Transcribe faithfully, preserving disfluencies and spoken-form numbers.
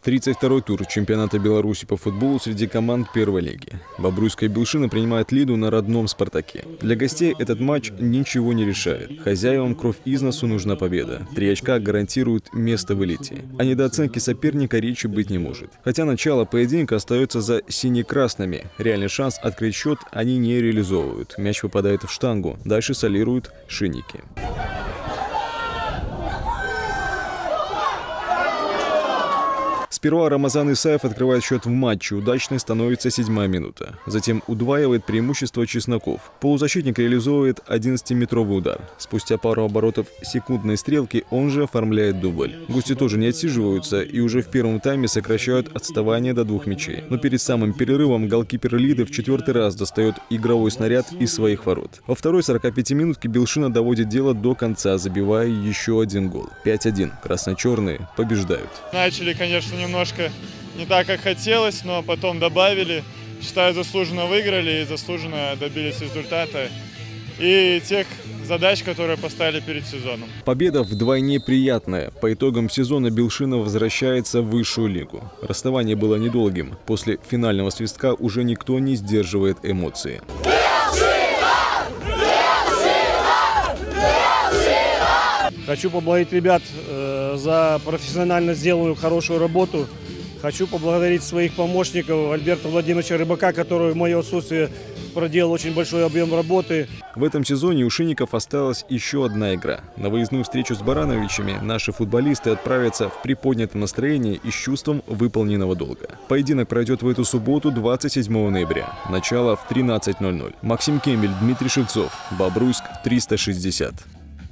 тридцать второй тур чемпионата Беларуси по футболу среди команд первой лиги. Бобруйская Белшина принимает Лиду на родном «Спартаке». Для гостей этот матч ничего не решает. Хозяевам кровь из носу нужна победа. Три очка гарантируют место в элите. О недооценке соперника речи быть не может. Хотя начало поединка остается за сине-красными. Реальный шанс открыть счет они не реализовывают. Мяч попадает в штангу. Дальше солируют шинники. Сперва Рамазан Исаев открывает счет в матче, удачной становится седьмая минута. Затем удваивает преимущество Чесноков. Полузащитник реализовывает одиннадцатиметровый удар. Спустя пару оборотов секундной стрелки он же оформляет дубль. Гости тоже не отсиживаются и уже в первом тайме сокращают отставание до двух мячей. Но перед самым перерывом голкипер Лиды в четвертый раз достает игровой снаряд из своих ворот. Во второй сорокапятиминутке Белшина доводит дело до конца, забивая еще один гол. пять один. Красно-черные побеждают. Начали, конечно, немного Немножко не так, как хотелось, но потом добавили. Считаю, заслуженно выиграли и заслуженно добились результата и тех задач, которые поставили перед сезоном. Победа вдвойне приятная. По итогам сезона Белшина возвращается в высшую лигу. Расставание было недолгим. После финального свистка уже никто не сдерживает эмоции. Хочу поблагодарить ребят э, за профессионально сделанную хорошую работу. Хочу поблагодарить своих помощников Альберта Владимировича Рыбака, который в мое отсутствие проделал очень большой объем работы. В этом сезоне у шинников осталась еще одна игра. На выездную встречу с Барановичами наши футболисты отправятся в приподнятом настроении и с чувством выполненного долга. Поединок пройдет в эту субботу, двадцать седьмого ноября. Начало в тринадцать ноль ноль. Максим Кемель, Дмитрий Шевцов. Бобруйск триста шестьдесят.